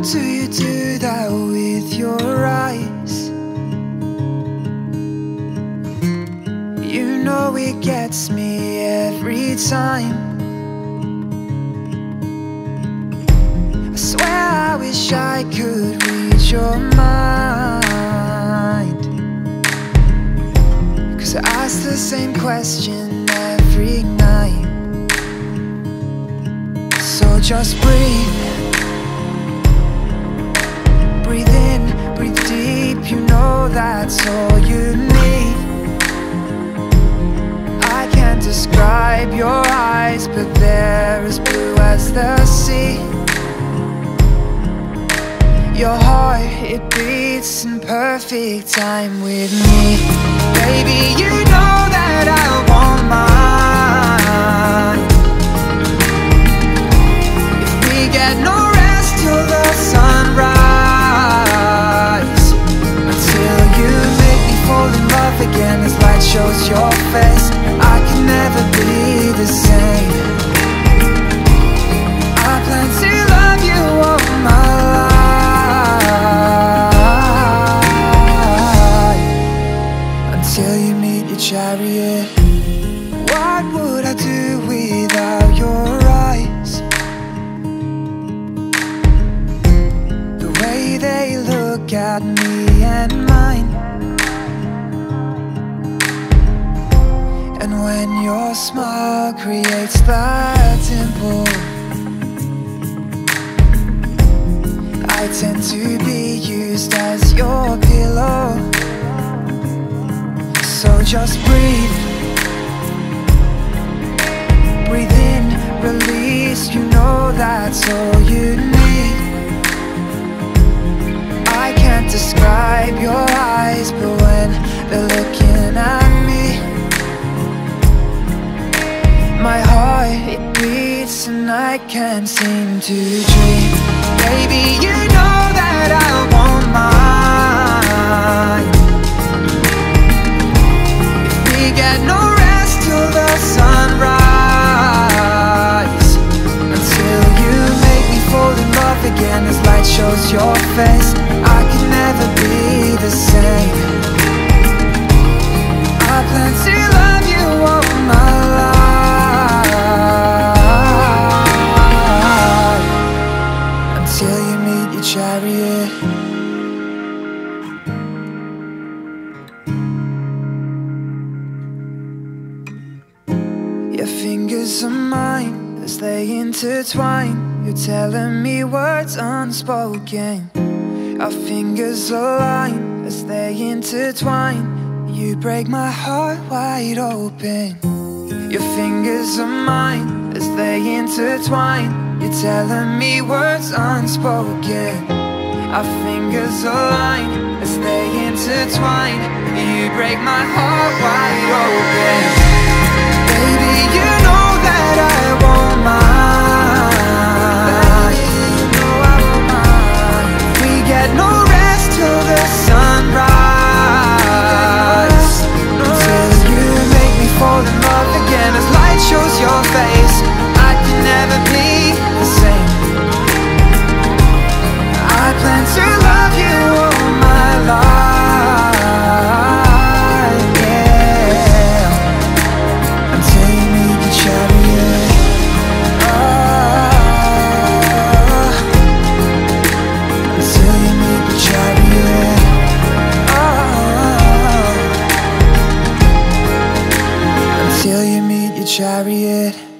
do you do that with your eyes? You know it gets me every time. I swear I wish I could read your mind, 'cause I ask the same question every night. So just breathe. Breathe in, breathe deep, you know that's all you need. I can't describe your eyes, but they're as blue as the sea. Your heart, it beats in perfect time with me. Baby, you know that I want mine. If we get no rest till the sunrise, until you make me fall in love again as light shows your face, I can never be the same. I plan to love you all my life, until you meet your chariot. What would I do without your eyes? The way they look at me and mine. And when your smile creates that dimple, I tend to be used as your pillow. So just breathe. Breathe in, release, you know that's all you need. I can't describe your eyes, but when they're looking at me, my heart, it beats and I can't seem to dream. Baby, you know that I want mine. If we get no rest till the sunrise, until you make me fall in love again as light shows your face, I can never be the same. I plan to love you all my life, until you meet your chariot. Your fingers are mine as they intertwine. You're telling me words unspoken. Our fingers align as they intertwine. You break my heart wide open. Your fingers are mine as they intertwine. You're telling me words unspoken. Our fingers align as they intertwine. You break my heart wide open. Baby, you know that I want mine. You know I want mine. We get no rest till the sunrise, until you make me fall in love again as light shows your face. I can never be the same. I plan to love you all my life, yeah, until you meet your chariot. Oh, until you meet your chariot. Oh, until you meet your chariot.